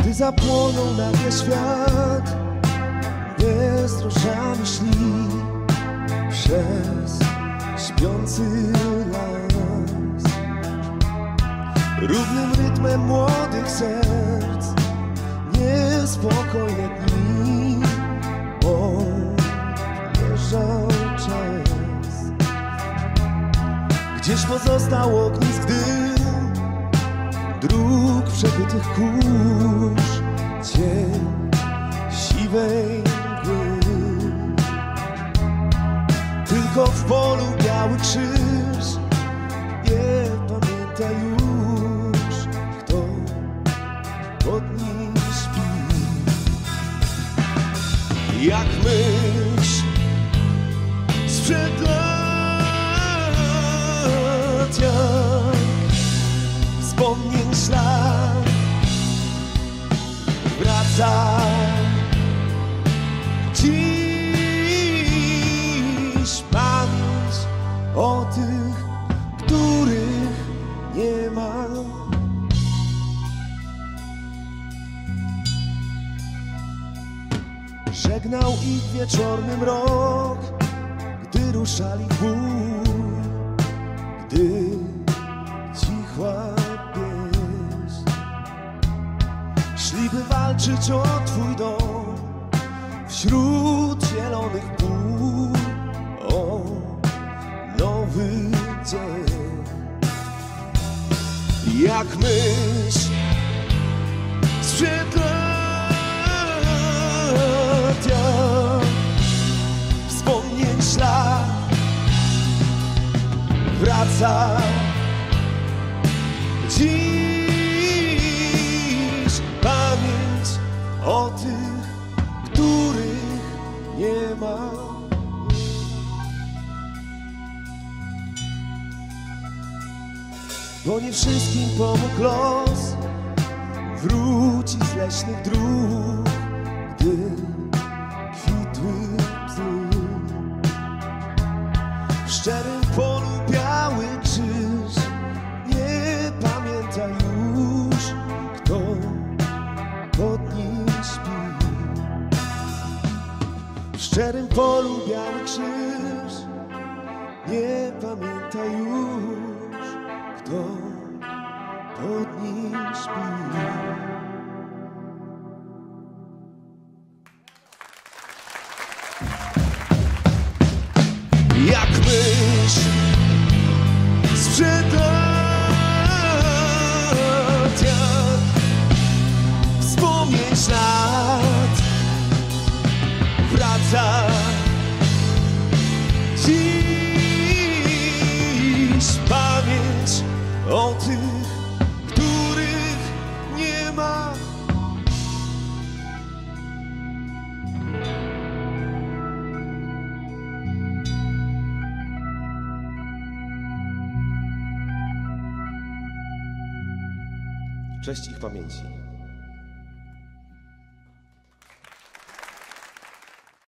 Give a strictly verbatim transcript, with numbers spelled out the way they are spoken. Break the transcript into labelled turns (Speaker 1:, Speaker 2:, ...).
Speaker 1: Gdy zapłonął nagle świat, beztroszami szli przez śpiący las. Równym rytmem młodych serc niespokojne dni odjeżdżał czas. Gdzieś pozostał ognisk dym dróg przebytych kurz, cień siwej mgły. Tylko w polu biały krzyż nie pamięta już, kto pod nim śpi. Jak myśl sprzed lat, jak wspomnień ślad wraca dziś pamięć o tych, których nie ma. Żegnał ich wieczorny mrok, gdy ruszali w bój, gdy cichła pieśń. Szliby walczyć o twój dom wśród zielonych pól, o nowy dzień. Jak myśl sprzed lat, jak wspomnień ślad wraca dziś pamięć o tych, których nie ma. Bo nie wszystkim pomógł los wrócić z leśnych dróg, gdy kwitły bzy. W szczerym polu biały krzyż nie pamięta już, kto pod nim śpi. W szczerym polu biały krzyż nie pamięta już, kto pod nim śpi. Jak myśl sprzed lat, jak wspomnień ślad wraca dziś pamięć o tych, których nie ma. Cześć ich pamięci.